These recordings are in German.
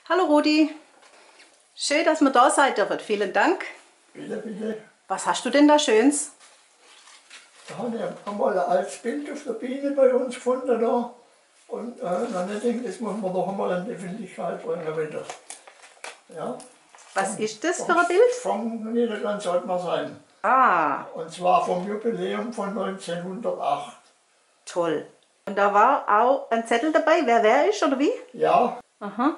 Hallo Rudi, schön, dass wir da seid dürfen. Vielen Dank. Bitte, bitte. Was hast du denn da Schönes? Da habe ich einmal ein altes Bild auf der Biene bei uns gefunden. Da. Und dann denke ich, das muss man doch einmal in die Öffentlichkeit bringen wieder. Ja. Was ist das für ein Bild? Vom Niederland sollte man sein. Ah, Und zwar vom Jubiläum von 1908. toll. Und da war auch ein Zettel dabei, wer ist oder wie? Ja, Aha.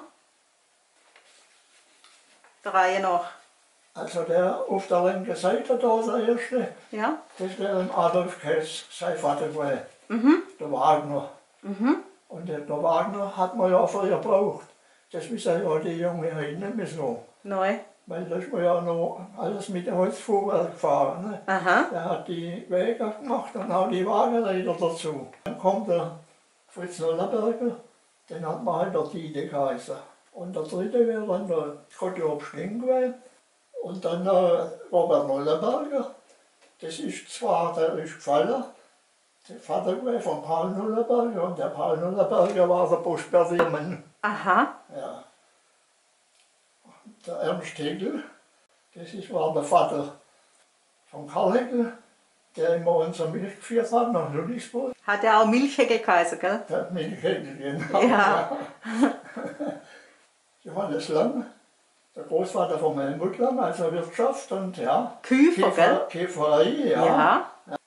Der Reihe noch. also der auf der linken Seite da, der erste, Ja. das wäre Adolf Käs, sein Vater gewesen, der Wagner. Und der Wagner hat man ja früher gebraucht. Das wissen ja die Jungen heute nicht mehr so. Neu. Weil da ist man ja noch alles mit dem Holzfuhrwerk gefahren. Ne? Aha. Der hat die Wege gemacht und auch die Wagenräder dazu. Dann kommt der Fritz Nollerberger, den hat man halt der Tide geheißen. Und der dritte wäre dann der Gottlob Schlingwey und dann der Robert Nollerberger. Das ist zwar, der ist gefallen, der Vater von Paul Nollerberger, und der Paul Nollerberger war der Buschbärtiermann. Aha. Ja. Der Ernst Hegel, war der Vater von Karl Hegel, der immer unsere Milch geführt hat nach Ludwigsburg. Hat er auch Milchheckel geheißen, gell? Der Milchhegel, genau. Ja. Johannes Lang, der Großvater von Helmut Lang, also Wirtschaft und ja. Küfer, gell? Käferei, ja. Ja.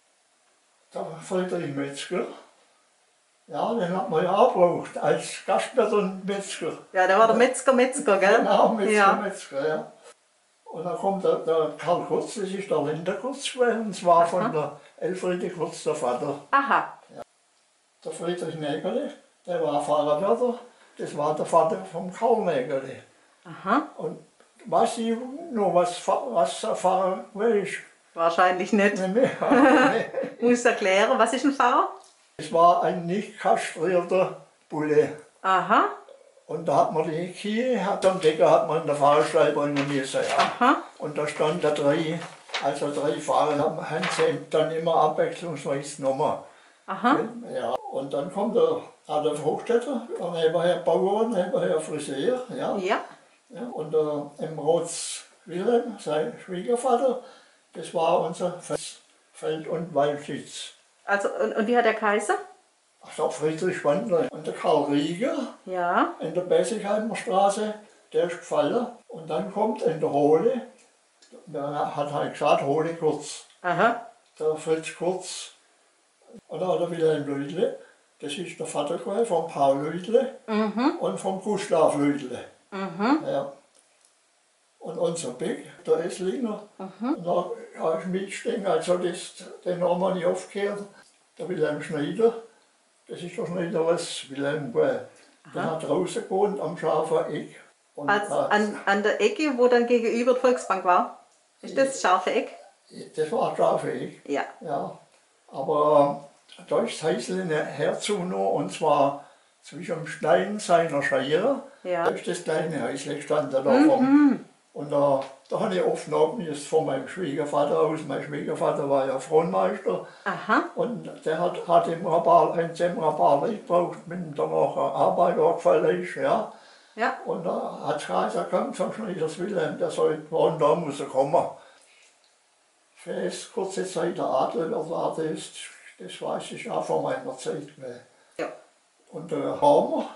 Der Friedrich Metzger. Ja, den hat man ja auch gebraucht, als Gastwirt und Metzger. Ja, der war der Metzger, gell? Genau, Metzger, Ja. Metzger, ja. Und dann kommt der Karl Kurz, das ist der Linda Kurz gewesen, und zwar von der Elfriede Kurz, der Vater. Aha. Der Friedrich Nägerle, der war Fahrerwärter, das war der Vater von Karl Nägerle. Aha. Und weiß ich noch, was der Pfarrer ist? Wahrscheinlich nicht. Nicht mehr. Muss erklären, was ist ein Pfarrer? Es war ein nicht kastrierter Bulle. Aha. Und da hat man die Kie, am Decker hat man in der Fahrerstall bringen müssen. Ja. Aha. Und da stand da drei Fahrer, haben sie dann immer abwechslungsweise genommen. Aha. Ja. Und dann kommt der Adolf Hochstädter, nebenher Bauer, nebenher Friseur. Ja. Ja. Ja. Und der Emrotz Wilhelm, sein Schwiegervater, das war unser Feld- und Waldschütz. Also, und wie hat der Kaiser? Ach so, Friedrich Wandler. Und der Karl Rieger Ja. in der Bessigsheimer Straße, der ist gefallen. Und dann kommt in der Hohle, der hat halt gesagt, Hohle Kurz. Aha. Der Fritz Kurz. Und dann der Wilhelm Lüdle, das ist der Vater von Paul Lüdle und von Gustav Lüdle. Ja. Und unser Beck, der Esslinger, und da habe ich mitstehen, also den haben wir nicht aufgehört. Der Wilhelm Schneider, das ist der Schneiderles Wilhelm Guell. Der hat draußen gewohnt am Scharfer Eck. Und Also an der Ecke, wo dann gegenüber die Volksbank war? Ist das scharfe Eck? das war Scharfer Eck. Ja. Ja. Aber da ist das Häusle herzu noch, und zwar zwischen dem Stein seiner Scheire. Ja. Da ist das kleine Häusle gestanden da Und da habe ich oft nachgemisst von meinem Schwiegervater aus. Mein Schwiegervater war ja Fronmeister. Aha. Und der hat immer ein paar Leute gebraucht, mit dem dann auch eine Arbeit angefallen ist. Ja. Ja. Und da hat es gesagt, komm zum Schneiders Wilhelm, der soll und da muss er kommen. Für es kurze Zeit der Adel war das weiß ich auch von meiner Zeit gewesen. Ja. Und der Hammer,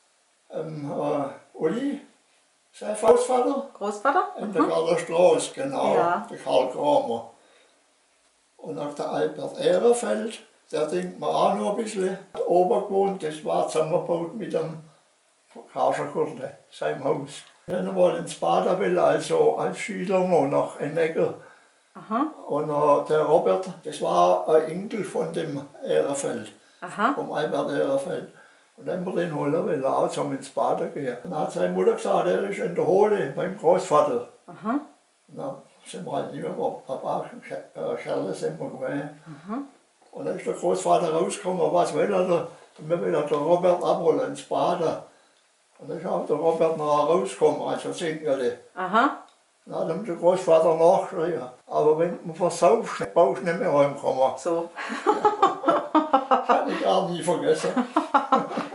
Uli, sein Großvater, Großvater? in der Garder Straße, genau, Ja. der Karl Kramer. Und auch der Albert Ehrenfeld, der denkt man auch noch ein bisschen oben gewohnt, das war zusammengebaut mit dem Kascherkurle, seinem Haus. Wenn er mal ins Bad will, also als Schüler noch nach Ennecker. Aha. Und der Robert, das war ein Enkel von dem Ehrenfeld, Aha. vom Albert Ehrenfeld. Und dann wir den holen, will er auch zusammen ins Bad gehen. Dann hat seine Mutter gesagt, er ist in der Hohle beim Großvater. Aha. Und dann sind wir halt nicht mehr, Papa, Scherle sind wir gewesen. Und dann ist der Großvater rausgekommen, was will er da? Und wir will der Robert abholen ins Bad. Und dann ist auch der Robert noch rausgekommen, also Singerle. Aha. Dann hat der Großvater nachgeschrien. Aber wenn du versaufst, brauchst du nicht mehr heimkommen. So. Das habe ich gar nie vergessen.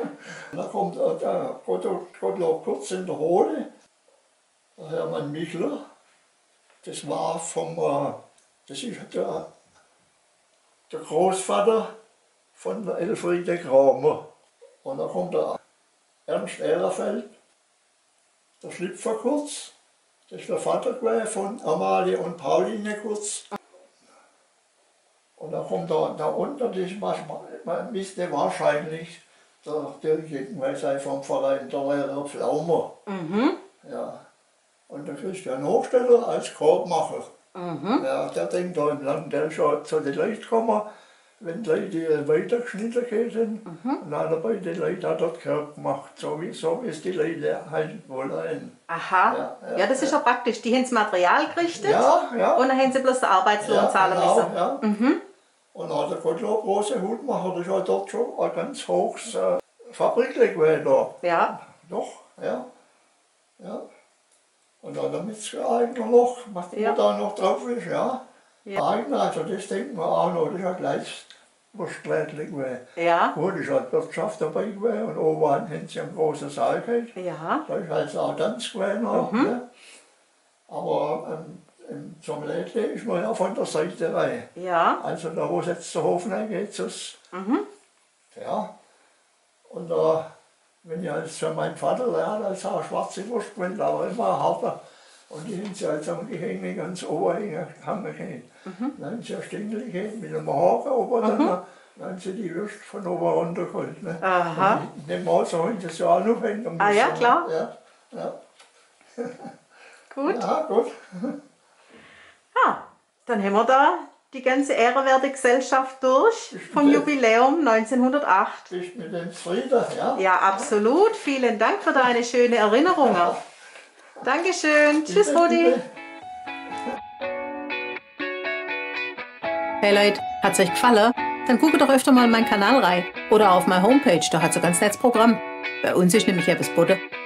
Da kommt der Gottlob Kurz in der Hohle, der Hermann Michler. Das war das ist der Großvater von der Elfriede Kramer. Und da kommt der Ernst Ehrenfeld, der Schlüpfer Kurz. Das ist der Vater von Amalie und Pauline Kurz. Und da kommt da unter, man müsste wahrscheinlich der Dirigent sein vom Verein, der Lehrer Pflaumer. Ja. Und der Christian Hochstetter als Korbmacher. Ja, der denkt da im Land, der schon zu den Leuten kommen, wenn die Leute weitergeschnitten sind. Und einer bei den Leuten hat dort Korb gemacht, so wie es die Leute halt wollen. Aha, ja, das ist ja praktisch. Die haben das Material gerichtet ja. Und dann haben sie bloß den Arbeitslohn zahlen müssen. Ja. Und dann hat der Gottlob große Hutmacher, das war dort schon ein ganz hohes Fabrikwerk da. Ja. Doch, ja. Und dann der Metzger-Eigner noch, was da noch drauf ist, ja. Eigner, also das denkt man auch noch, das ist ja gleich Wursträdlich gewesen. Ja. Gut, ich hatte Wirtschaft dabei gewesen und oben haben sie einen großen Saal gehabt. Ja. Da ist also auch Tanz gewesen auch, ne? Aber zum Lädle ist man ja von der Seite rein. Ja. Also da wo es jetzt zur Hofen geht, ja. Und wenn ich als für meinen Vater lerne, als auch schwarze Wurst gewinnt, aber immer harter. Und die haben sie als am Gehänge ganz oberhängen können. Dann haben sie ein Stängel gehabt mit einem Haken oben, dann haben sie die Würste von oben runter geholt. Ne? Aha. Ich nehme an, so haben sie es ja auch noch hin. Ah ja, klar. Ja. Gut. Ja, gut. Ja, dann haben wir da die ganze ehrenwerte Gesellschaft durch vom Jubiläum 1908. Bist mit dem Frieden, ja? Ja, absolut. Vielen Dank für deine schönen Erinnerungen. Dankeschön. Tschüss, Rudi. Hey Leute, hat's euch gefallen? Dann guckt doch öfter mal in meinen Kanal rein. Oder auf meine Homepage, da hat's ein ganz nettes Programm. Bei uns ist nämlich etwas Butter.